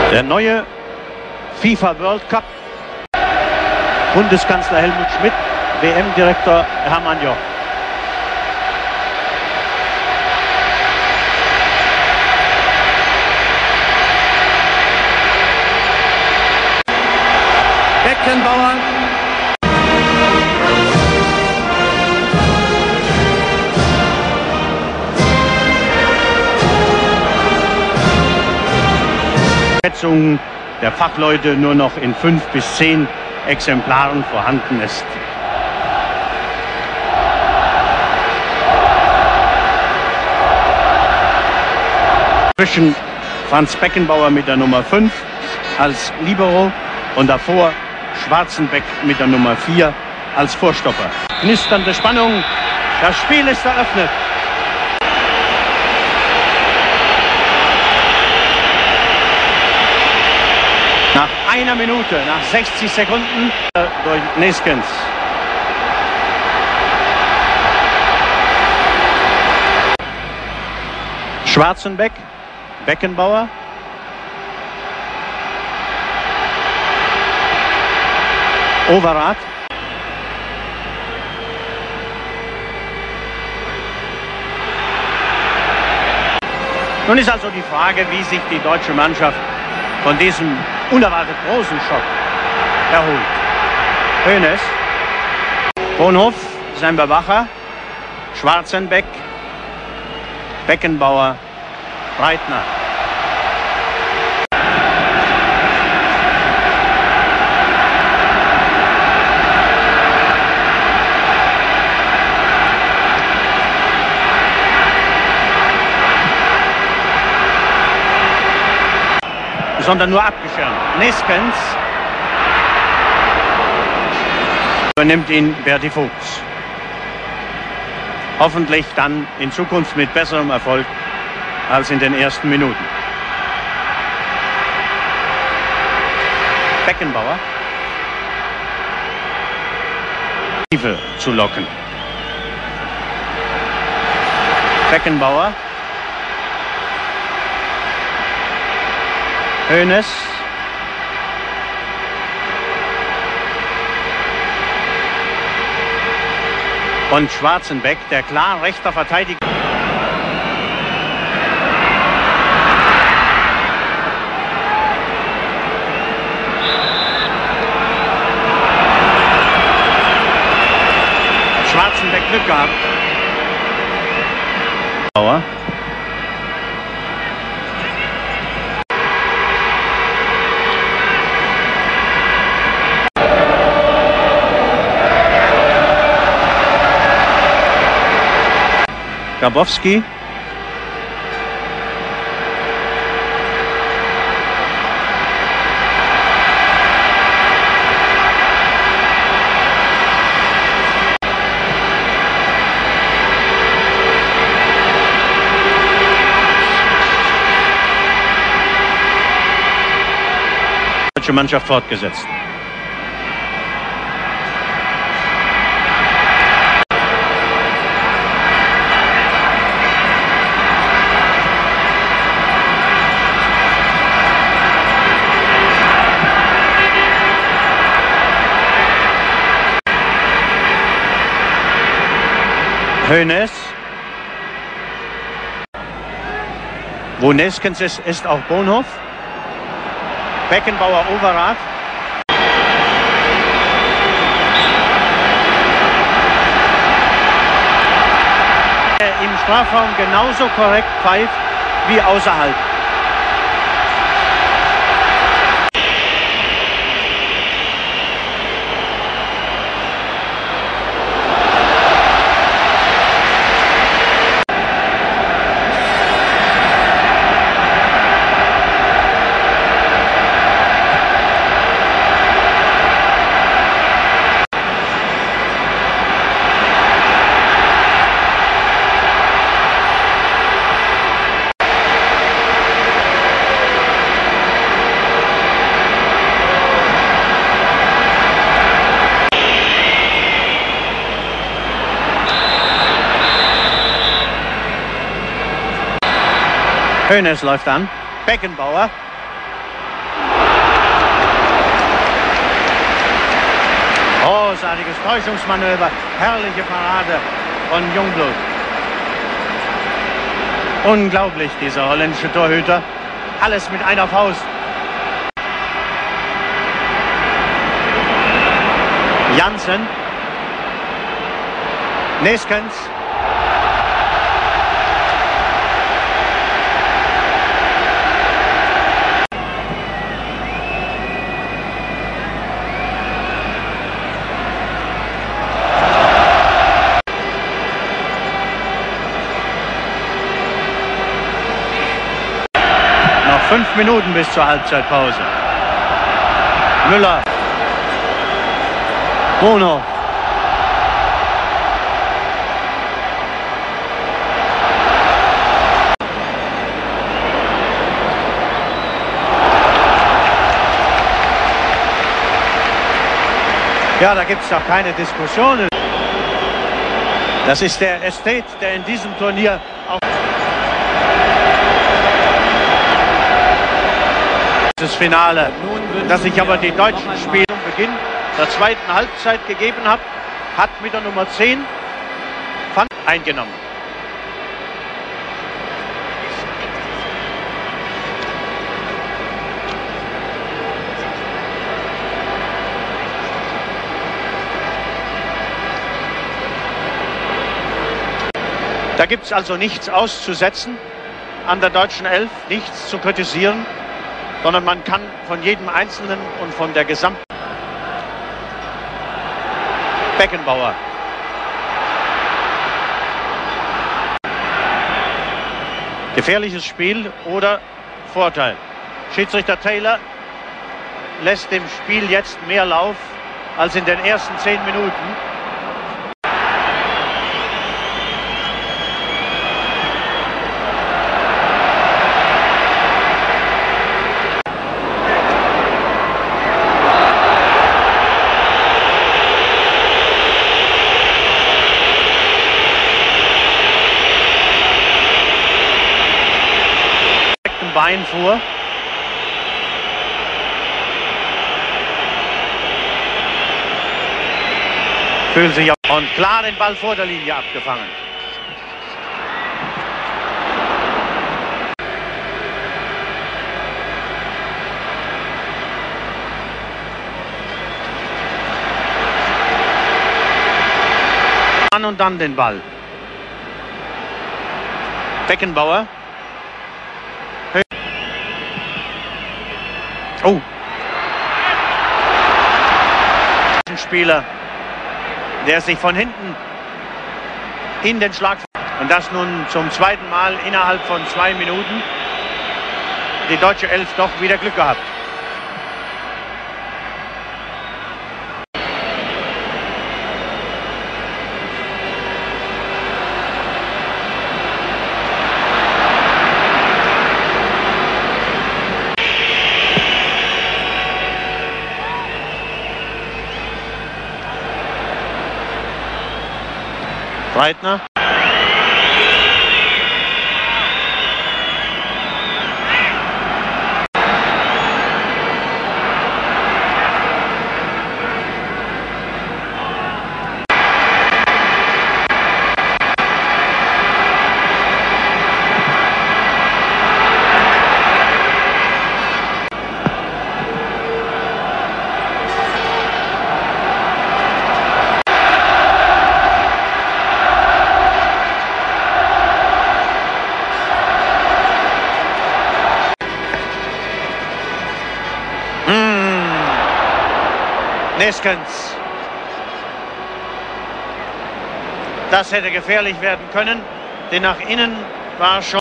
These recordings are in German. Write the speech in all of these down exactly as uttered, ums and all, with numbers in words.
Der neue FIFA World Cup. Bundeskanzler Helmut Schmidt, W M-Direktor Hermann Joch. Beckenbauer. Schätzungen der Fachleute nur noch in fünf bis zehn Exemplaren vorhanden ist. Zwischen Franz Beckenbauer mit der Nummer fünf als Libero und davor Schwarzenbeck mit der Nummer vier als Vorstopper. Knisternde Spannung, das Spiel ist eröffnet. Nach einer Minute, nach sechzig Sekunden durch Neeskens. Schwarzenbeck, Beckenbauer. Overath. Nun ist also die Frage, wie sich die deutsche Mannschaft von diesem unerwartet großen Schock erholt. Hoeneß, Bonhoff, sein Bewacher, Schwarzenbeck, Beckenbauer, Breitner. Sondern nur abgeschirmt. Neeskens übernimmt ihn Berti Vogts. Hoffentlich dann in Zukunft mit besserem Erfolg als in den ersten Minuten. Beckenbauer. Tiefe zu locken. Beckenbauer. Hoeneß. Und Schwarzenbeck, der klar rechter Verteidiger. Schwarzenbeck Glück gehabt. Bauer. Grabowski. Deutsche Mannschaft fortgesetzt. Hoeneß. Wo Neeskens ist, ist auch Bonhoff. Beckenbauer, Overath. Im Strafraum genauso korrekt pfeift wie außerhalb. Hoeneß läuft an. Beckenbauer. Großartiges Täuschungsmanöver, herrliche Parade von Jungblut. Unglaublich, dieser holländische Torhüter. Alles mit einer Faust. Jansen. Neeskens. Noch fünf Minuten bis zur Halbzeitpause. Müller. Bono. Ja, da gibt es doch keine Diskussionen. Das ist der Estate, der in diesem Turnier auch das Finale, dass sich aber die deutschen Spieler zum Beginn der zweiten Halbzeit gegeben hat, hat mit der Nummer zehn Van eingenommen. Da gibt es also nichts auszusetzen an der deutschen Elf, nichts zu kritisieren, sondern man kann von jedem Einzelnen und von der gesamten Beckenbauer. Gefährliches Spiel oder Vorteil. Schiedsrichter Taylor lässt dem Spiel jetzt mehr Lauf als in den ersten zehn Minuten. Bein vor. Fühlen sich und klar den Ball vor der Linie abgefangen. An und dann den Ball. Beckenbauer. Oh. Ein Spieler, der sich von hinten in den Schlag... Und das nun zum zweiten Mal innerhalb von zwei Minuten. Die deutsche Elf doch wieder Glück gehabt. Breitner. Neeskens. Das hätte gefährlich werden können, denn nach innen war schon...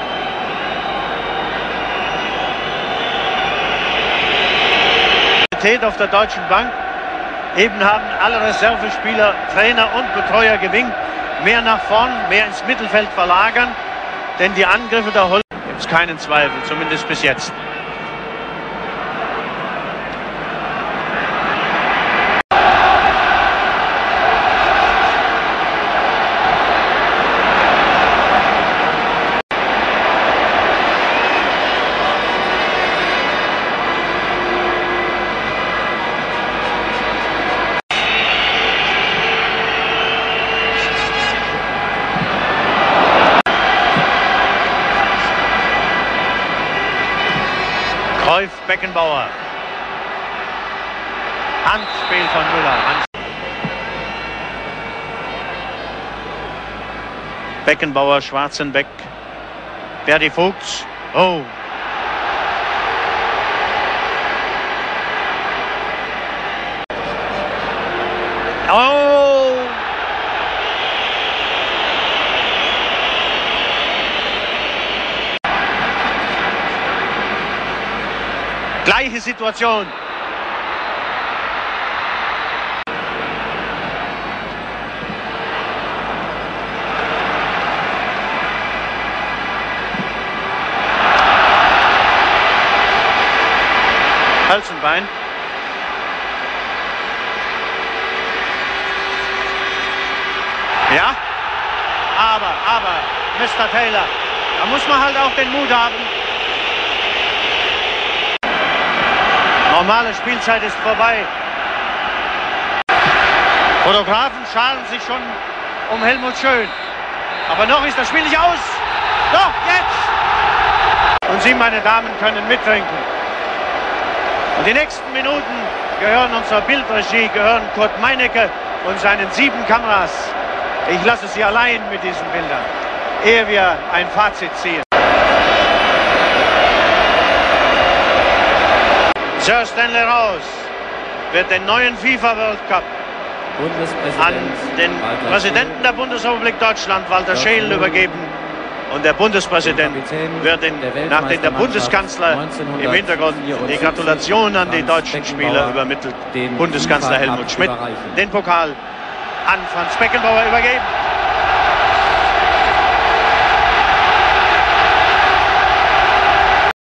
auf der deutschen Bank. Eben haben alle Reservespieler, Trainer und Betreuer gewinkt. Mehr nach vorn, mehr ins Mittelfeld verlagern, denn die Angriffe der Holländer gibt es keinen Zweifel, zumindest bis jetzt. Cruyff, Beckenbauer. Handspiel von Müller. Hand Beckenbauer, Schwarzenbeck. Berdi Vogts. Oh. Oh! Gleiche Situation. Hölzenbein. Ja, aber, aber, Mister Taylor, da muss man halt auch den Mut haben. Normale Spielzeit ist vorbei. Fotografen scharen sich schon um Helmut Schön. Aber noch ist das Spiel nicht aus. Doch, jetzt! Und Sie, meine Damen, können mittrinken. Und die nächsten Minuten gehören unserer Bildregie, gehören Kurt Meinecke und seinen sieben Kameras. Ich lasse Sie allein mit diesen Bildern, ehe wir ein Fazit ziehen. Sir Stanley Rous wird den neuen FIFA World Cup an den Präsidenten der Bundesrepublik Deutschland, Walter Scheel, übergeben. Und der Bundespräsident wird ihn, nachdem der Bundeskanzler im Hintergrund die Gratulation an die deutschen Spieler übermittelt, Bundeskanzler Helmut Schmidt, den Pokal an Franz Beckenbauer übergeben.